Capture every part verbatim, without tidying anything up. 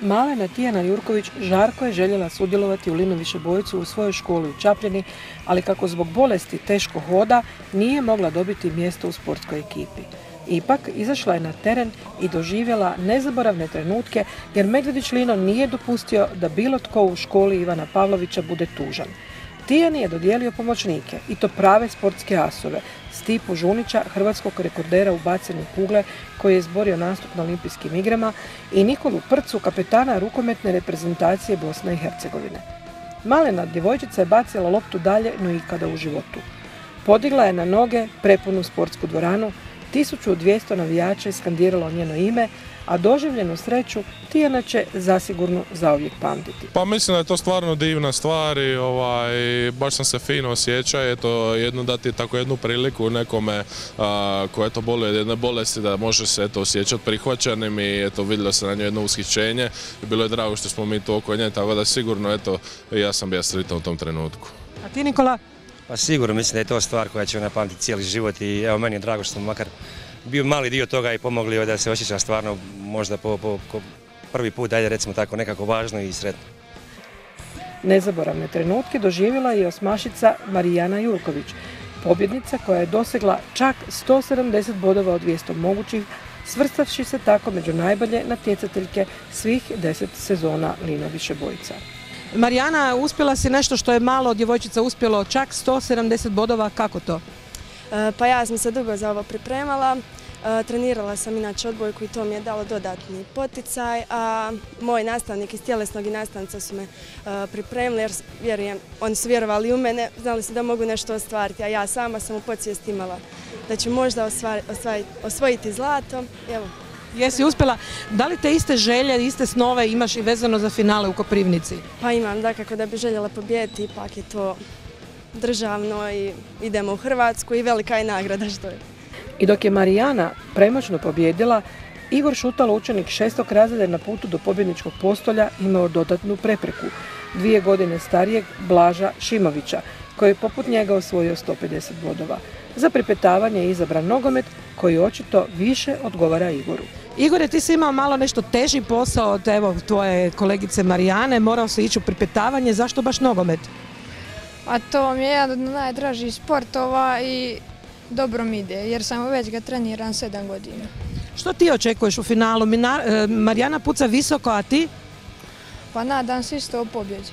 Malena Tijana Jurković žarko je željela sudjelovati u Lino Višebojcu u svojoj školi u Čapljini, ali kako zbog bolesti teško hoda nije mogla dobiti mjesto u sportskoj ekipi. Ipak, izašla je na teren i doživjela nezaboravne trenutke jer Medvedić Lino nije dopustio da bilo tko u školi Ivana Pavlovića bude tužan. Tijani je dodijelio pomoćnike, i to prave sportske asove, Stipu Žunića, hrvatskog rekordera u bacanju kugle koji je izborio nastup na olimpijskim igrama, i Nikolu Prcu, kapetana rukometne reprezentacije Bosne i Hercegovine. Malena djevojčica je bacila loptu dalje no ikada u životu. Podigla je na noge prepunu sportsku dvoranu, tisuću dvjesto navijača je skandiralo njeno ime, a doživljenu sreću Tijana će zasigurno zauvijek pamtiti. Pa mislim da je to stvarno divna stvar i ovaj, baš sam se fino osjećao, eto, jednu dati tako jednu priliku nekome a, koje to boluje od jedne bolesti da može se eto, osjećati prihvaćenim i eto, vidjelo se na njoj jedno ushićenje i bilo je drago što smo mi tu oko nje, tako da sigurno eto, ja sam bio sretan u tom trenutku. A ti, Nikola? Pa sigurno mislim da je to stvar koja će ona pamtiti cijeli život i evo meni je drago što smo makar bio mali dio toga i pomogli da se osjeća stvarno možda po, po, po prvi put, ajde recimo tako, nekako važno i sretno. Nezaboravne trenutke doživjela je osmašica Marijana Jurković, pobjednica koja je dosegla čak sto sedamdeset bodova od dvjesto mogućih, svrstavši se tako među najbolje natjecateljke svih deset sezona Lino Višebojca. Marijana, uspjela si nešto što je malo djevojčica uspjelo, čak sto sedamdeset bodova, kako to? Pa ja sam se dugo za ovo pripremala, trenirala sam inače odbojku i to mi je dalo dodatni poticaj, a moj nastavnik iz tjelesnog i nastavnica su me pripremili jer vjerujem, oni su vjerovali u mene, znali su da mogu nešto ostvariti, a ja sama sam u podsvijesti imala da ću možda osvajiti, osvojiti zlato. Evo. Jesi uspjela, da li te iste želje, iste snove imaš i vezano za finale u Koprivnici? Pa imam, dakako da bi željela pobijediti, ipak je to državno i idemo u Hrvatsku i velika je nagrada što je. I dok je Marijana premoćno pobjedila, Igor Šutalo, učenik šestog razreda na putu do pobjedničkog postolja, imao dodatnu prepreku. Dvije godine starijeg Blaža Šimovića, koji je poput njega osvojio sto pedeset bodova. Za pripetavanje je izabran nogomet koji očito više odgovara Igoru. Igore, ti si imao malo nešto teži posao od evo, tvoje kolegice Marijane, morao se ići u pripetavanje, zašto baš nogomet? A to mi je jedan od najdražih sportova i dobro mi ide, jer sam već ga treniram sedam godina. Što ti očekuješ u finalu? Marijana puca visoko, a ti? Pa nadam se isto o pobjedi.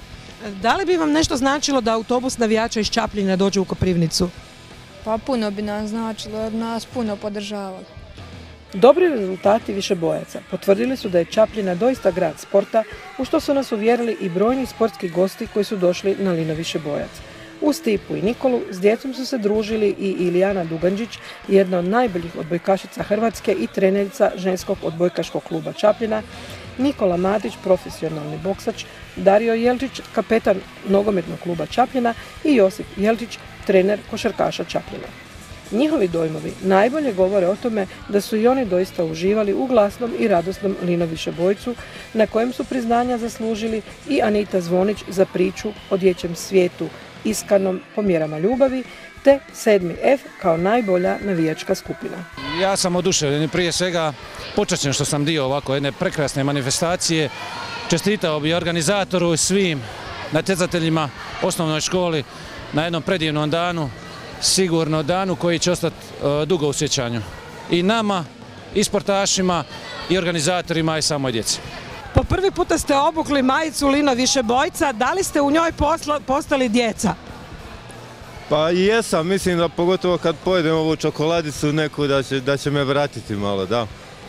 Da li bi vam nešto značilo da autobus navijača iz Čapljine dođe u Koprivnicu? Pa puno bi nam značilo, jer nas puno podržavali. Dobri rezultati Višebojaca potvrdili su da je Čapljina doista grad sporta, u što su nas uvjerili i brojni sportski gosti koji su došli na Lino Višebojac. Uz Stipu i Nikolu s djecom su se družili i Ilijana Duganđić, jedna od najboljih odbojkašica Hrvatske i trenerica ženskog odbojkaškog kluba Čapljina, Nikola Matić, profesionalni boksač, Dario Jelčić, kapetan nogometnog kluba Čapljina i Josip Jelčić, trener košarkaša Čapljina. Njihovi dojmovi najbolje govore o tome da su i oni doista uživali u glasnom i radosnom Lino Višebojcu, na kojem su priznanja zaslužili i Anita Zvonić za priču o dječjem svijetu iskanom po mjerama ljubavi, te sedmi F kao najbolja navijačka skupina. Ja sam oduševljen, prije svega počašćen što sam dio ovako jedne prekrasne manifestacije. Čestitao bi organizatoru i svim natjecateljima osnovnoj školi na jednom predivnom danu, sigurno danu koji će ostati uh, dugo u sjećanju. I nama, i sportašima, i organizatorima, i samoj djeci. Po prvi puta ste obukli majicu Lino Višebojca, da li ste u njoj posla, postali djeca? Pa jesam, mislim da pogotovo kad pojedem ovu čokoladicu neku da će, da će me vratiti malo, da.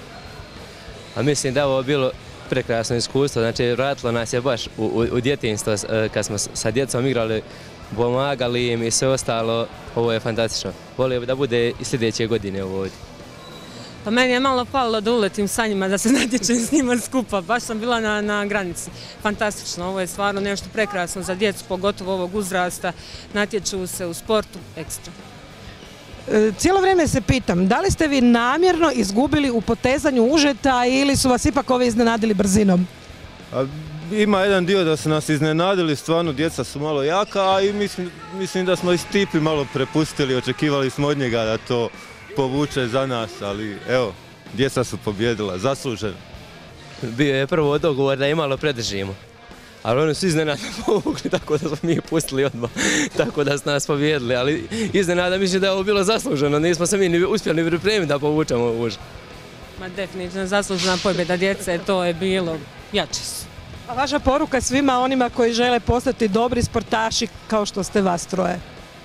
A mislim da ovo bilo prekrasno iskustvo, znači vratilo nas je baš u, u, u djetinjstvo kad smo sa djecom igrali, pomagali im i sve ostalo, ovo je fantastično. Volio bi da bude i sljedeće godine ovo ovdje. Pa meni je malo falilo da uletim sa njima, da se natječem s njima skupa, baš sam bila na, na granici. Fantastično, ovo je stvarno nešto prekrasno za djecu, pogotovo ovog uzrasta, natječu se u sportu, ekstra. E, cijelo vrijeme se pitam, da li ste vi namjerno izgubili u potezanju užeta ili su vas ipak ove iznenadili brzinom? A, ima jedan dio da su nas iznenadili, stvarno djeca su malo jaka, a i mislim, mislim da smo i Stipi malo prepustili, očekivali smo od njega da to povuče za nas, ali evo, djeca su pobjedila, zasluženo. bio je prvo dogovor da je malo predržimo. Ali oni su iznenada povukli, tako da smo mi pustili odmah, tako da su nas pobijedili. Ali iznenada mislim da je ovo bilo zasluženo, nismo se mi ni uspjeli ni pripremiti da povučemo už. Ma definitivno zaslužena pobjeda djece, to je bilo jače su. A vaša poruka svima onima koji žele postati dobri sportaši kao što ste vas troje?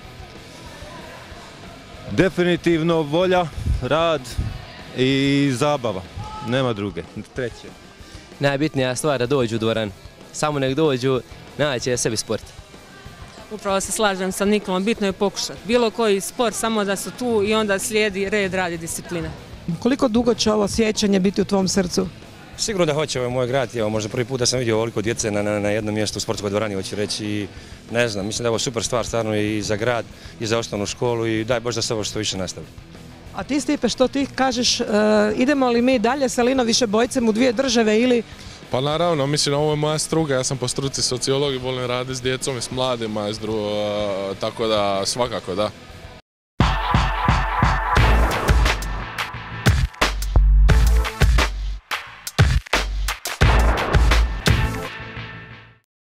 Definitivno volja, rad i zabava. Nema druge. Treće. Najbitnija stvar da dođu u dvoran. Samo nek dođu, naći sebi sport. Upravo se slažem sa Nikolom, bitno je pokušati. Bilo koji sport, samo da su tu i onda slijedi red, radi, disciplina. Koliko dugo će ovo sjećanje biti u tvom srcu? Sigurno da hoće, ovo je moj grad, evo, možda prvi put da sam vidio ovoliko djece na, na, na jednom mjestu u sportskoj dvorani, hoću reći, i ne znam, mislim da je ovo super stvar stvarno i za grad i za osnovnu školu i daj Bože da se ovo što više nastavi. A ti Stipe, što ti kažeš, e, idemo li mi dalje sa Lino Višebojcem u dvije države ili... Pa naravno, mislim, ovo je moja struka, ja sam po struci sociolog i volim raditi s djecom i s mladima, tako da svakako da.